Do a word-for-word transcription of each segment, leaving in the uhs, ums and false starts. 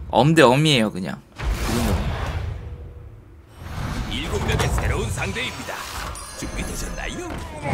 엄대 엄이에요 그냥. 일곱 명의 새로운 상대입니다. 준비되셨나요?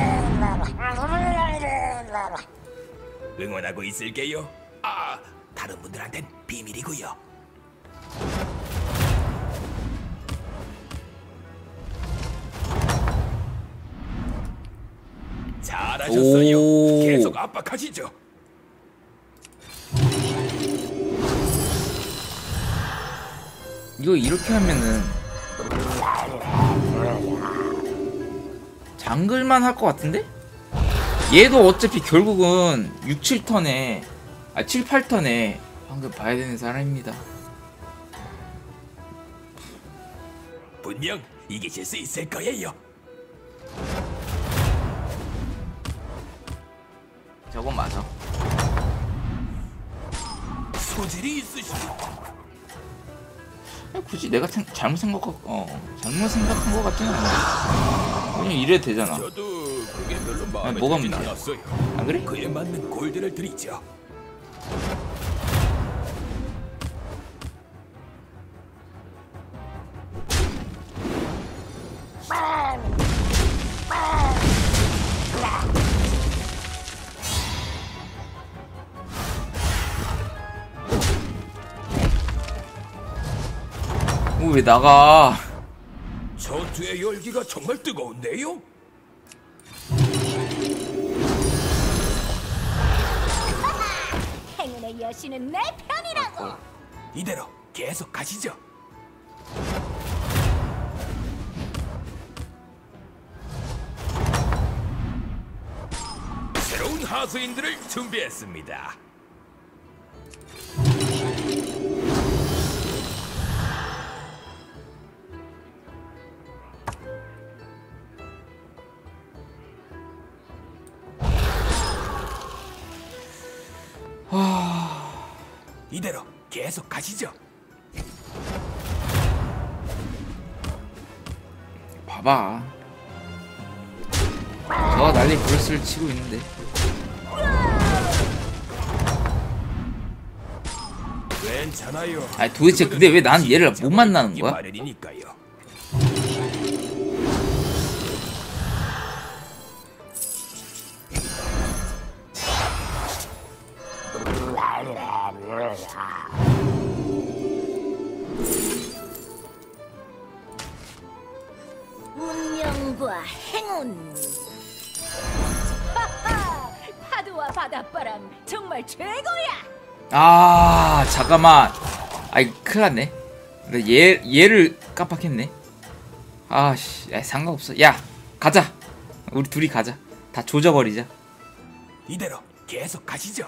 응원하고 있을게요. 아, 다른 분들한텐 비밀이고요. 잘하셨어요. 오. 계속 압박하시죠. 이거 이렇게 하면은 장글만 할 것 같은데? 얘도 어차피 결국은 육, 칠 턴에 아 칠, 팔 턴에 방금 봐야 되는 사람입니다. 분명 이기실 수 있을 거예요. 저건 맞아. 소질이 있으시죠? 굳이 내가 생, 잘못 생각 어 잘못 생각한 것 같지는 않아. 그냥 이래도 되잖아. 저도 그게 별로 마음에 뭐가 들진 문제야? 않았어요. 안 그래? 그에 맞는 골드를 드리죠. 오, 왜 나가? 전투의 열기가 정말 뜨거운데요? 행운의 여신은 내 편이라고. 이대로 계속 가시죠. 새로운 하수인들을 준비했습니다. 이대로 계속 가시죠. 봐봐. 저가 난리 브레스를 치고 있는데. 괜찮아요. 아니 도대체 근데 왜 난 얘를 못 만나는 거야? 마련이니까요. 운명과 행운. 하하, 파도와 바닷바람 정말 최고야. 아 잠깐만. 아이 큰일났네. 근데 얘 얘를 깜빡했네. 아씨, 야, 상관없어. 야 가자. 우리 둘이 가자. 다 조져버리자. 이대로 계속 가시죠.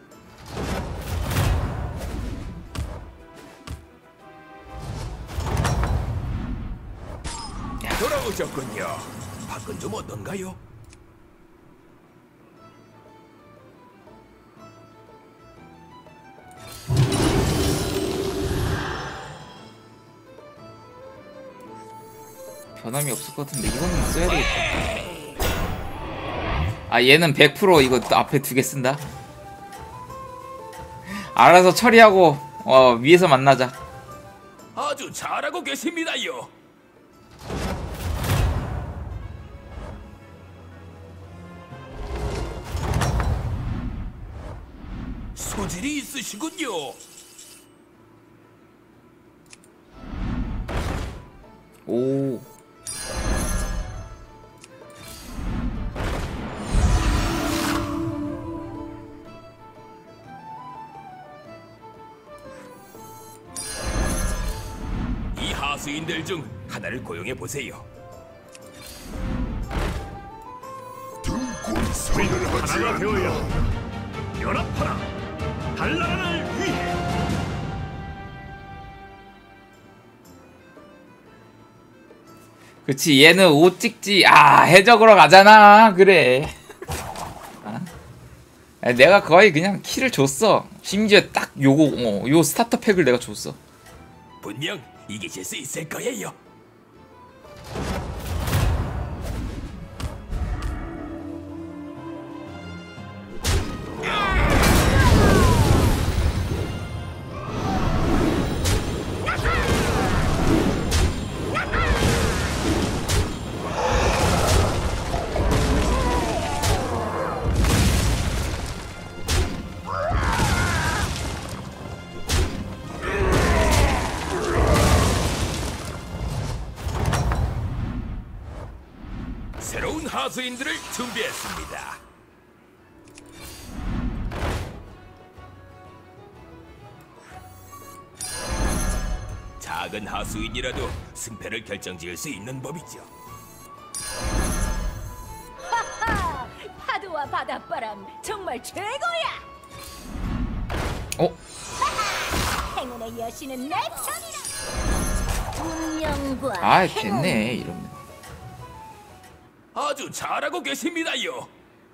돌아오셨군요. 밖은 좀 어떤가요? 변함이 없을 것 같은데 이거는 써야 되겠다. 아 얘는 백 퍼센트 이거 앞에 두 개 쓴다. 알아서 처리하고 어 위에서 만나자. 아주 잘하고 계십니다요. 소질이 있으시군요. 오. 이 하수인들 중 하나를 고용해 보세요. 우리는 하나가 되어야 한다. 연합하라. 달나라를 위해. 그치 얘는 옷 찍지. 아 해적으로 가잖아. 그래. 아? 내가 거의 그냥 키를 줬어. 심지어 딱 요거 어, 요 스타터 팩을 내가 줬어. 분명 이기실 수 있을 거예요. 하수인들을 준비했습니다. 작은 하수인이라도 승패를 결정지을 수 있는 법이죠. 하하! 파도와 바닷바람 정말 최고야. 어? 행운의 여신은 내 편이라. 운명과 아 행운. 됐네 이러면. 아주 잘하고 계십니다요.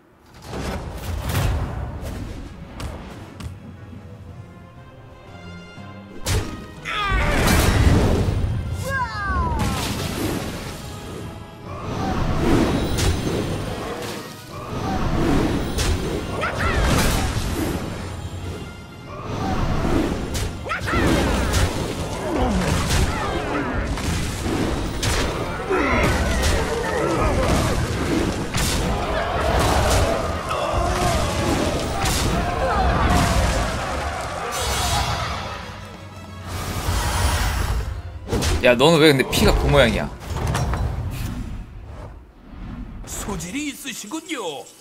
야 너는 왜 근데 피가 그 모양이야? 소질이 있으시군요.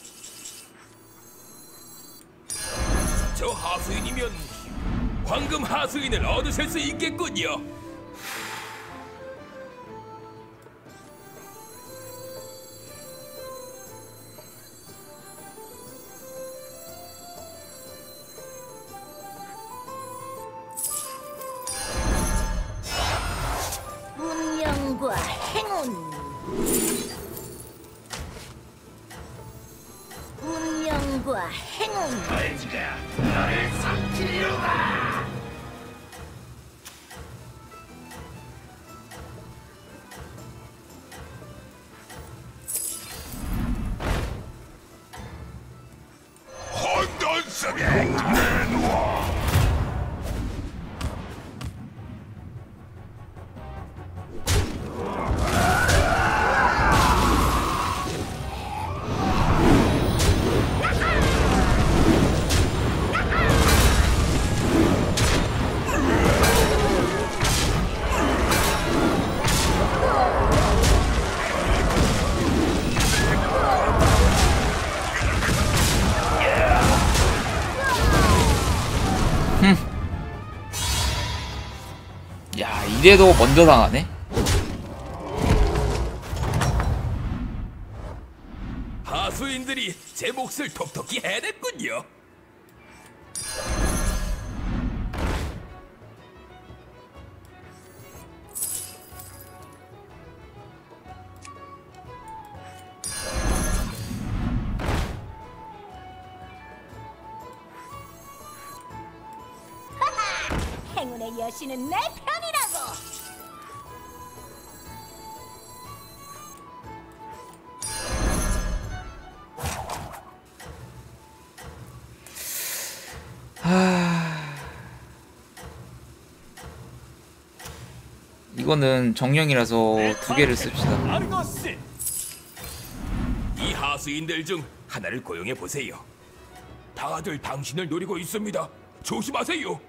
저 하수인이면 황금 하수인을 얻으실 수 있겠군요. 운명과 행운. 운명과 행운. 혼돈 속에 내놓아. 야 이래도 먼저 당하네. 하수인들이 제 몫을 톡톡히 해냈군요. 행운의 여신은 내 편이라고. 하... 이거는 정령이라서 두 개를 씁시다. 아르거스. 이 하수인들 중 하나를 고용해 보세요. 다들 당신을 노리고 있습니다. 조심하세요.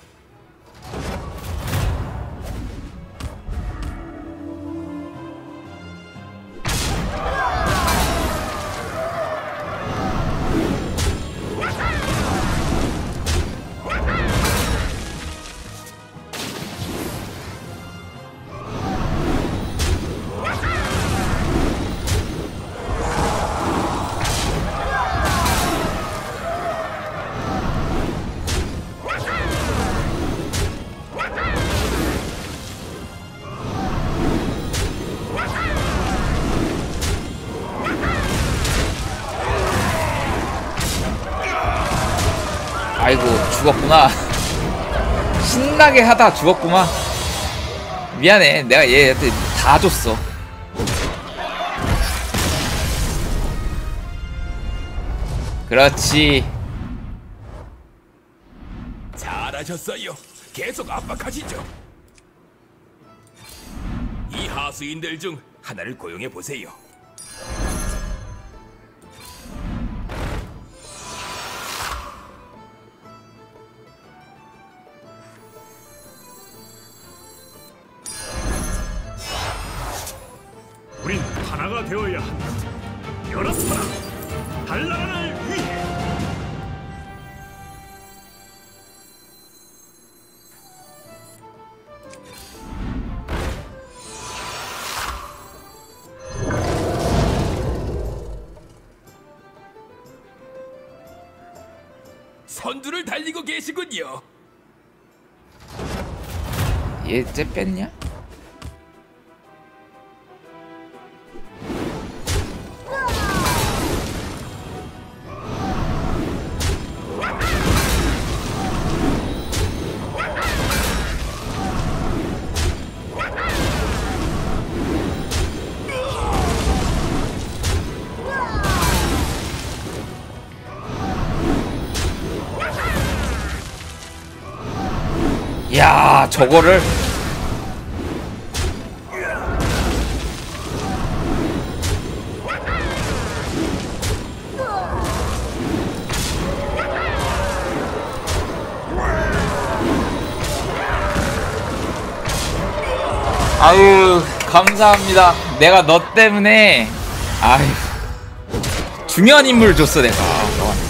아이고 죽었구나. 신나게 하다 죽었구만. 미안해 내가 얘한테 다 줬어. 그렇지. 잘하셨어요. 계속 압박하시죠. 이 하수인들 중 하나를 고용해 보세요. 우린 하나가 되어야 한다. 연합하라. 달나라를 위해. 선두를 달리고 계시군요. 얘쟤 뺐냐? 야, 저거를 아유, 감사합니다. 내가 너 때문에 아유 중요한 인물을 줬어 내가. 너한테.